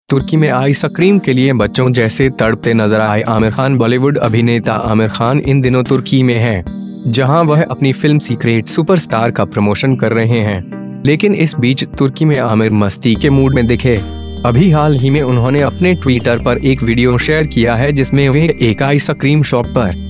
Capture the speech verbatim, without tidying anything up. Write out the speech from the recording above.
तुर्की में आइसक्रीम के लिए बच्चों जैसे तड़पते नजर आए आमिर खान। बॉलीवुड अभिनेता आमिर खान इन दिनों तुर्की में हैं, जहां वह अपनी फिल्म सीक्रेट सुपरस्टार का प्रमोशन कर रहे हैं। लेकिन इस बीच तुर्की में आमिर मस्ती के मूड में दिखे। अभी हाल ही में उन्होंने अपने ट्विटर पर एक वीडियो शेयर किया है, जिसमें वे एक आइसक्रीम शॉप पर